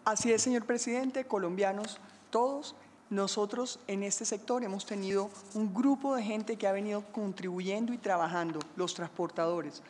Así es, señor presidente, colombianos todos. Nosotros en este sector hemos tenido un grupo de gente que ha venido contribuyendo y trabajando, los transportadores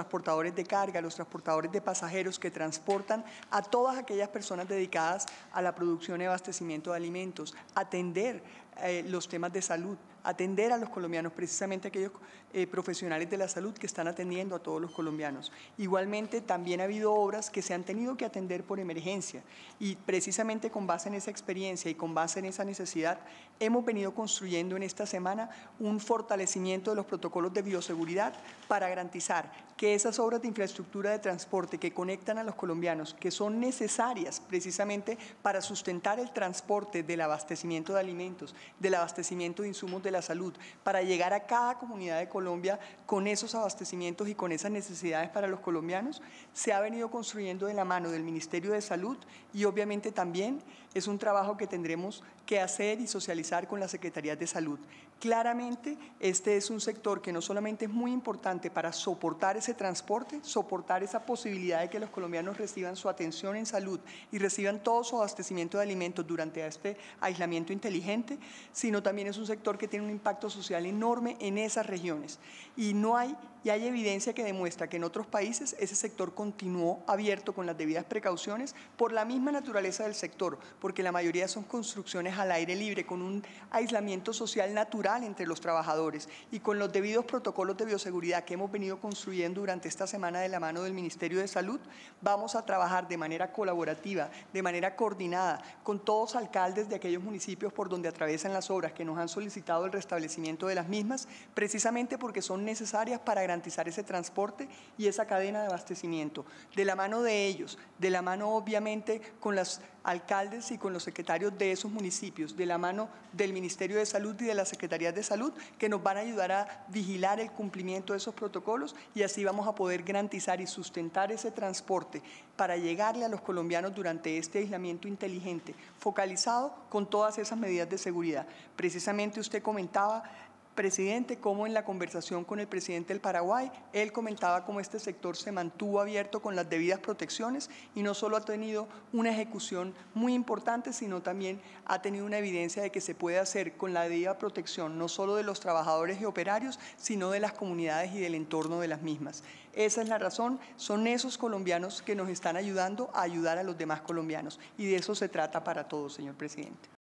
de carga, los transportadores de pasajeros que transportan a todas aquellas personas dedicadas a la producción y abastecimiento de alimentos, atender los temas de salud, atender a los colombianos, precisamente aquellos profesionales de la salud que están atendiendo a todos los colombianos. Igualmente, también ha habido obras que se han tenido que atender por emergencia y precisamente con base en esa experiencia y con base en esa necesidad, hemos venido construyendo en esta semana un fortalecimiento de los protocolos de bioseguridad para garantizar que esas obras de infraestructura de transporte que conectan a los colombianos, que son necesarias precisamente para sustentar el transporte del abastecimiento de alimentos, del abastecimiento de insumos de la salud, para llegar a cada comunidad de Colombia con esos abastecimientos y con esas necesidades para los colombianos, se ha venido construyendo de la mano del Ministerio de Salud y obviamente también es un trabajo que tendremos que hacer y socializar con las Secretarías de Salud. Claramente, este es un sector que no solamente es muy importante para soportar ese transporte, soportar esa posibilidad de que los colombianos reciban su atención en salud y reciban todo su abastecimiento de alimentos durante este aislamiento inteligente, sino también es un sector que tiene un impacto social enorme en esas regiones. Y hay evidencia que demuestra que en otros países ese sector continuó abierto con las debidas precauciones por la misma naturaleza del sector, porque la mayoría son construcciones al aire libre, con un aislamiento social natural entre los trabajadores y con los debidos protocolos de bioseguridad que hemos venido construyendo durante esta semana de la mano del Ministerio de Salud. Vamos a trabajar de manera colaborativa, de manera coordinada, con todos los alcaldes de aquellos municipios por donde atraviesan las obras que nos han solicitado el restablecimiento de las mismas, precisamente porque son necesarias para garantizar ese transporte y esa cadena de abastecimiento. De la mano de ellos, de la mano obviamente con los alcaldes y con los secretarios de esos municipios, de la mano del Ministerio de Salud y de las Secretarías de Salud, que nos van a ayudar a vigilar el cumplimiento de esos protocolos y así vamos a poder garantizar y sustentar ese transporte para llegarle a los colombianos durante este aislamiento inteligente, focalizado con todas esas medidas de seguridad. Precisamente usted comentaba, presidente, cómo en la conversación con el presidente del Paraguay, él comentaba cómo este sector se mantuvo abierto con las debidas protecciones y no solo ha tenido una ejecución muy importante, sino también ha tenido una evidencia de que se puede hacer con la debida protección, no solo de los trabajadores y operarios, sino de las comunidades y del entorno de las mismas. Esa es la razón, son esos colombianos que nos están ayudando a ayudar a los demás colombianos y de eso se trata para todos, señor presidente.